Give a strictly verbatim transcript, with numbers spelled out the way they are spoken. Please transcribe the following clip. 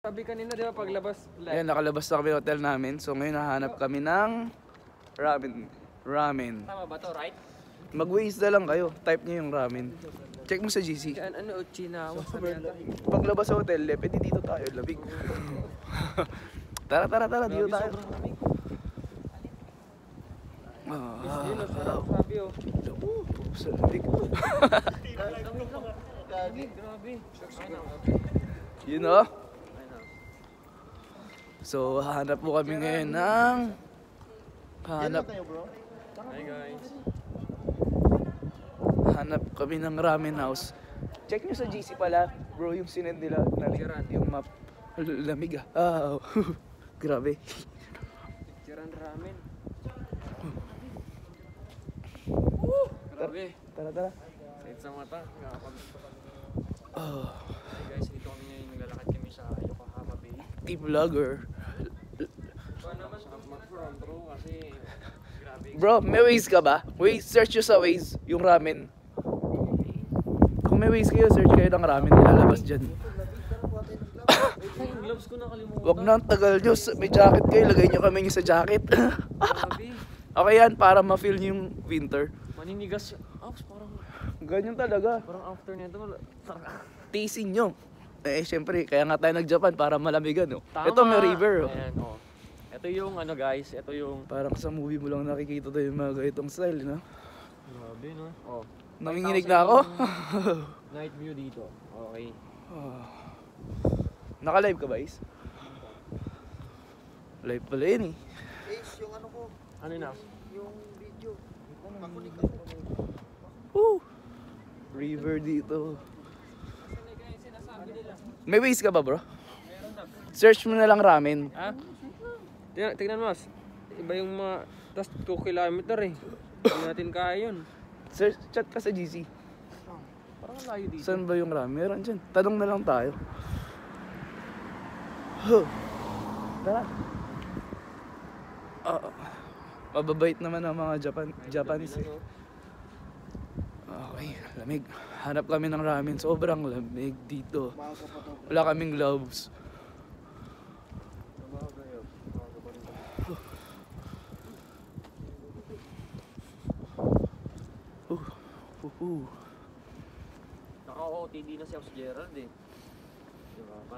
Sabi kanina, di ba, paglabas left. Ayan, nakalabas na kami ng hotel namin. So ngayon nahanap kami ng ramen. Ramen. Tama ba to, right? Mag-waste na lang kayo. Type nyo yung ramen. Check mo sa G C. Yan, ano, China. Paglabas sa hotel, eh, pwede dito tayo. Labig. Tara, tara, tara. Dito tayo. Ah, Yun, oh, sarap, sabi, oh. oh, sa labig. Grabe. Yun o. So, hahanap po kami ngayon ng... Hahanap... Hi, guys. Hanap kami ng ramen house. Check nyo sa G C pala, bro, yung sinend nila na yung map. Lamig ah. Ah, oh. Grabe. Picturean ramen. Grabe. Tara, tara. Kahit sa mata, nakapag... Oh, Hey guys, dito kami ngayon, naglalakad kami sa Yokohama Bay. team vlogger. Paano naman sa mag-from bro, kasi grabe. Bro, may Waze ka ba? Waze, search nyo sa Waze yung ramen. Kung may Waze kayo, search kayo ng ramen. Lalabas dyan. Ay, yung gloves ko nakalimutan. Wag na ang tagal nyo. May jacket kayo, lagay nyo kami nyo sa jacket. Grabe. Okay yan, para ma-feel nyo yung winter. Maninigas siya. Ops, parang, Ganyan talaga. parang after nito, Tasting nyo. Eh, syempre, kaya nga tayo nag-Japan para malamigan, no? tama. Ito may river, oh. Ayan, oh. Ito yung ano guys, ito yung... Parang sa movie mo lang nakikita tayo yung mga ganitong style, no? Grabe, no? Oh. Nanginginig na ako. Night view dito. Okay. Naka-live ka ba, Is? Live pala yun, eh. Ace, yung ano ko, Ano na? yung video. Makunik ako. Woo! River dito. May Waze ka ba, bro? Search mo na lang ramen. Ha? Tingnan, tingnan mo, iba yung mga... Tas two kilometer eh. Hindi natin kaya yun. Search, chat ka sa G C. Parang layo dito. Saan ba yung ramen? Meron dyan. Tanong na lang tayo. Huh. Tara. Ah, mababait naman ang mga Japan, Japanese eh. Okay, lamig. Hanap kami ng ramen. Sobrang lamig dito. Wala kaming gloves. Uh, uh, uh. Naka-O T D na si Gerald eh. Diba?